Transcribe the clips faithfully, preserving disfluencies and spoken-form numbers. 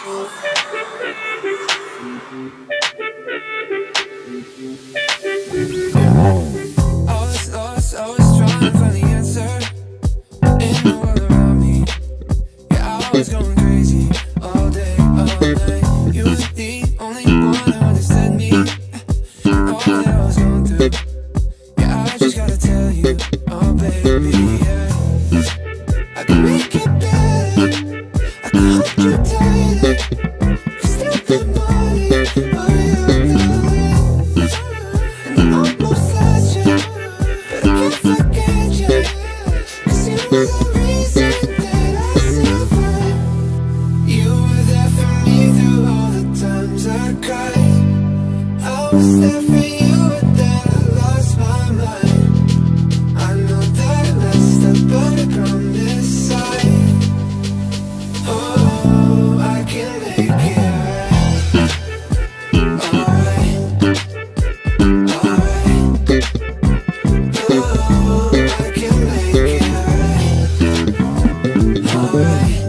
Always lost, always trying to find the answer in the world around me. Yeah, I was going crazy all day, all night. You were the only one who understood me and all that I was going through. Yeah, I just gotta tell you, oh baby, yeah, I can make it better. I can hold you tighter. Still the morning, oh yeah, and I almost lost you, but I can't forget you. 'Cause you were the reason that I survived. You were there for me through all the times I cried. I was there for you, but then I lost my mind. I know that I messed up, but I promise I, oh, I can make it right. Alright, alright, oh, I can make it right. Alright,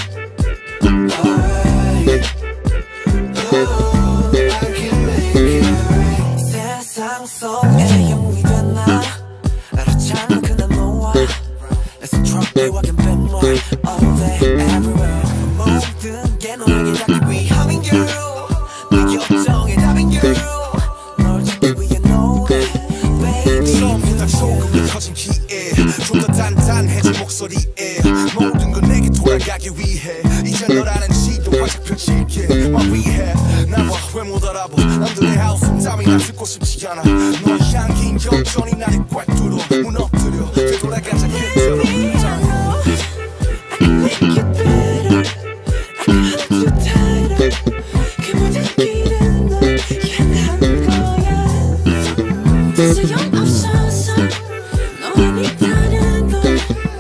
alright, oh, I can make it right. 세상 속에 영웅이 된 나 알았잖아 그날 너와 Let's drop you, I can be more all day, everywhere. 모든 게 너에게 닿기 위함인 girl. 네 걱정에 답인 girl. 널 찾기 위해 no way, baby. 처음보다 조금 커진 기에 좀 더 단단해진 목소리에 모든 건 내게 돌아가기 위해 이제 너라는 지도 활짝 펼칠게 말 위해 나와 왜 못 알아보 남들의 하우스 땀이나 듣고 싶지 않아 너의 향긴 여전히 나를 꽉 뚫어 무너뜨려 되돌아가자 그대로 I can make it better. I can hold you tighter. 그 모든 길은 널 향한 거야. 소용없어서 너만 있다는 걸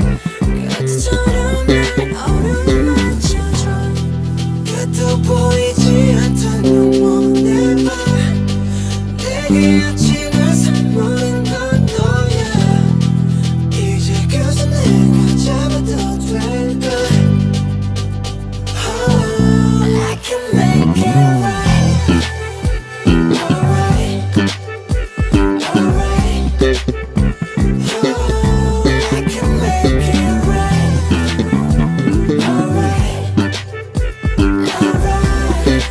그때처럼 날 어루만져줘. 끝도 보이지 않던 영원의 밤 내게 아침을 선물인 건 너야. 이제 그저 내가 잡아도 될까. Oh, I can make it right. Alright, alright, oh, I can make it right. Alright, alright,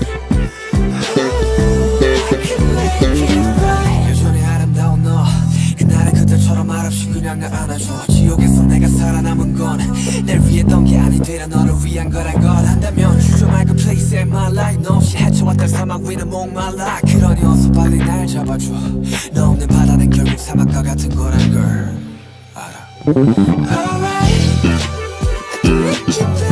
oh, I can make it right. 여전히 아름다운 너 그날의 그들처럼 말없이 그냥 날 안아줘. 지옥에서 내가 살아남은 건 날 위했던 게 아니되려 너를 위한 거란 걸 한다면 주저말 그 place in my life. 너 없이 헤쳐왔던 사막 위는 목말라. 그러니 어서 빨리 날 잡아줘. 너 없는 바다는 결국 사막과 같은 거란 걸 알아. Alright, I can make it better.